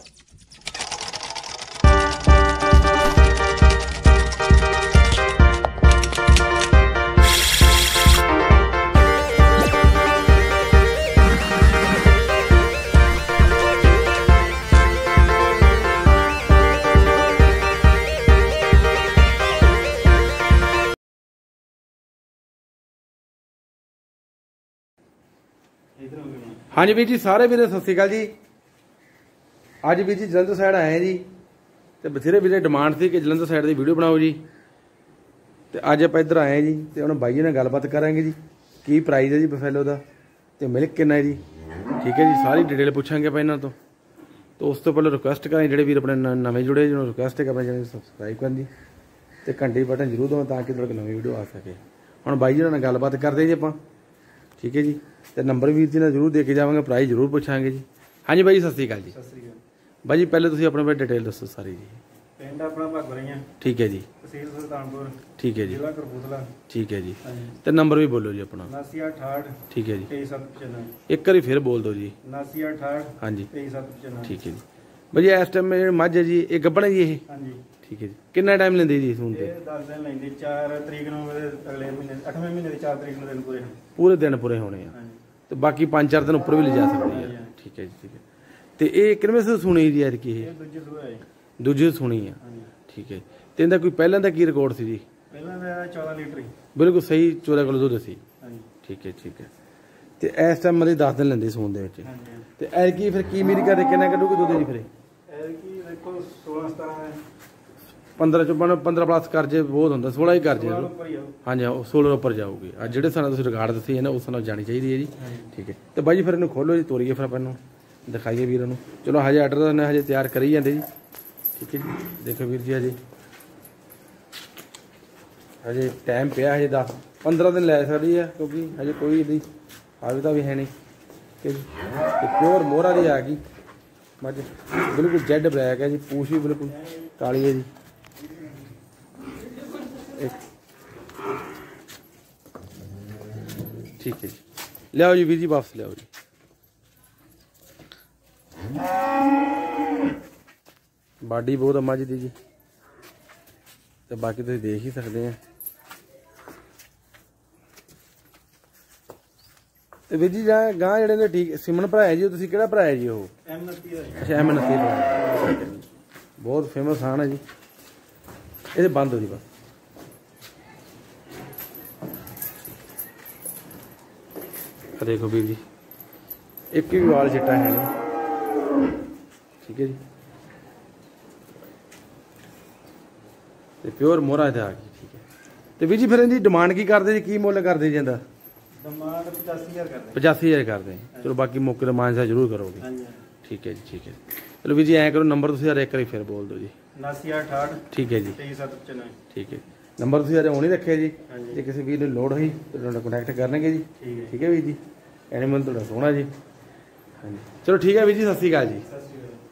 हाँ जी वीर जी, सारे वीरे सत श्री अकाल जी। अज वीर जी जलंधर साइड आए जी, तो बथेरे वीरे डिमांड थी कि जलंधर साइड की वीडियो बनाओ जी। तो अज आप इधर आए जी, तो उन्होंने बाई जी ने गलबात करांगे जी की प्राइस है जी बफेलो का, तो मिल्क कितना है जी। ठीक है जी, सारी डिटेल पूछांगे आप इन्हों तो उस तो पहले रिक्वेस्ट करें जो वीर अपने नवे जुड़े जिन्होंने रिक्वेस्ट है अपने चैनल सबसक्राइब करन जी, तो घंटे बटन जरूर दो ताकि थोड़ी नवी वीडियो आ सके। हम बाई जी ने गलबात करते जी आप। ठीक है जी, तो नंबर वीर जी ने जरूर दे के जावांगे, प्राइस जरूर पूछांगे जी। हाँ जी बाई सत श्री अकाल जी। सत श्री अकाल बाई जी पहले तुसीं अपने बारे डिटेल दसो सारी जी। पिंड अपना भगवरियां। ठीक है जी। तहसील सुल्तानपुर। ठीक है जी। जिला कपूरथला। ठीक है जी, तो नंबर भी बोलो जी अपना। 7968। ठीक है जी। 2395। एक बार फिर बोल दो जी। 7968। हाँ जी। 2395। ठीक है जी। भाई इस टाइम में मझ है जी, ये गब्बन है जी ये। हाँ जी। ठीक है जी, कितना टाइम लेंदी जी सून ते? 10 दिन लेंदी, 4 तरीक ਨੂੰ अगले महीने 8वें महीने ਦੀ 4 तरीक ਨੂੰ दिन पूरे पूरे दिन पूरे होने हैं। हाँ जी। तो बाकी 5-4 दिन ऊपर भी ले जा सकती है। ठीक है जी, ठीक है। तो ये किनवें से सुनी जी यार की ਇਹ ਦੂਜੇ ਸੂਆ ਹੈ। दूजी सुनी है। हाँ जी। ठीक है, तो इनका कोई पहले का की रिकॉर्ड सी जी? ਪਹਿਲਾਂ ਦਾ 14 लीटर ही। बिल्कुल सही 14 किलो दूध सी। हाँ जी। ठीक है, ठीक है। तो इस टाइम मतलब 10 दिन लेंदी सून दे विच। हाँ जी। ते एलकी फिर की मेरी कर कितना करूगी दूध जी? फिर ਐਲਕੀ ਦੇਖੋ 16 17 ਹੈ। 15 चो 15 प्लस कर जे बहुत होंगे, 16 ही कर जे। ਉੱਪਰ ਹੀ ਆਓ। हाँ जी, 16 उपर जाऊगी। अज जो साल रिकॉर्ड दसी है ना उस नाल जानी चाहिए है जी। ठीक है, तो बाई जी फिर इन्हू खोलो जी, तोड़िए फिर अपन दिखाइए वीर नूं। चलो हजे आर्डर ने हजे तैयार करी जाते जी। ठीक है जी, देखो वीर जी हजे हजे टाइम पिया, हजे 10-15 दिन लै सकती है क्योंकि हजे कोई इहदी हालत भी है नहीं। ठीक है जी, प्योर मोहरा दी आ गई मझ, बिल्कुल जेड ब्लैक है जी, पूछ भी बिल्कुल काली है जी। ठीक है जी, लियाओ जी वीर जी वापस लियाओ जी। बाडी बहुत अम्मा जी दी जी, तो बाकी तुम देख ही सकते हैं। तो वीर जी गां जड़े ने ठीक सिमन भरा है जी, तुम कि भरा है जी? वो अच्छा M29 भरा, बहुत फेमस खान है जी। ये बंद हो जी बस। देखो वीर जी एक भी वाल चिट्टा है नहीं। ठीक है जी, तो प्योर मोहरा इधर आ गई। ठीक है, तो वीर जी फिर इनकी डिमांड की करते जी, की मुल करते जी? इनका डिमांड 85,000 करते। 85,000 करते हैं। चलो बाकी मौके डिमांड से जरूर करोगे। हाँ जी। ठीक है जी, ठीक है। चलो वीर जी ऐ करो, नंबर तुम यार एक बार फिर बोल दो जी। 7968। ठीक है जी। 2395। ठीक है, नंबर तुम यार ऑन ही रखे जी, हाँ जी। जो किसी वीर ने लोड़ हुई तो कॉन्टैक्ट करनगे जी। ठीक है। ठीक है वीर जी, एनिमल थोड़ा सोहना जी। हाँ जी, चलो ठीक है वीर जी, सत श्री अकाल जी। सत श्री अकाल।